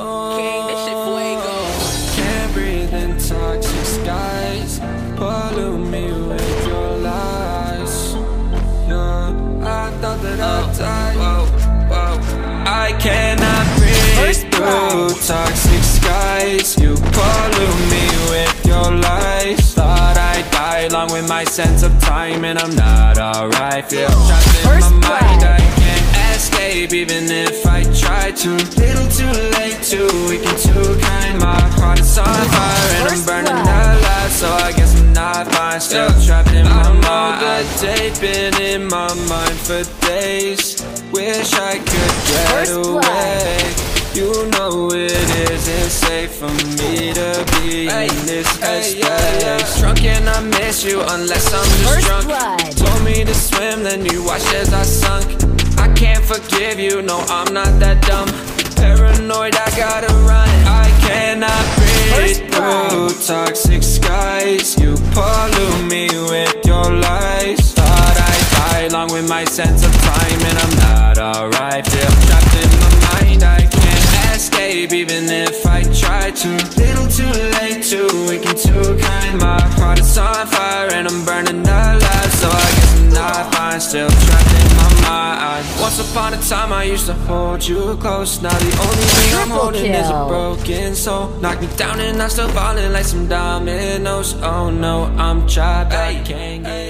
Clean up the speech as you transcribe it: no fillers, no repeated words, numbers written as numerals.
King, this shit fuego. Can't breathe in toxic skies. Pollute me with your lies. No, I thought that I'd die. I cannot breathe through toxic skies. You pollute me with your lies. Thought I'd die along with my sense of time, and I'm not alright. Feel trapped in my mind, I can't escape even if I try to. Little too late, too weak and too kind. My heart is on fire and I'm burning alive, so I guess I'm not fine. Still trapped in my mind. All day been in my mind for days. Wish I could get away. You know it isn't safe for me to be in this headspace. Drunk and I miss you unless I'm just drunk. Told me to swim, then you watched as I sunk. I can't forgive you, no I'm not that dumb. Paranoid, I gotta run. I cannot breathe through toxic skies. You pollute me with your lies. Thought I'd die along with my sense of time, and I'm not alright. Feel trapped in my mind, I can't escape even if I try to. Little too late, too weak and too kind. My heart is on fire and I'm burning alive, so I guess I'm not fine. Still trapped in my mind. Once upon a time I used to hold you close. Now the only thing I'm holding is a broken soul. Knock me down and I'm still falling like some dominoes. Oh no, I'm trapped, I can't get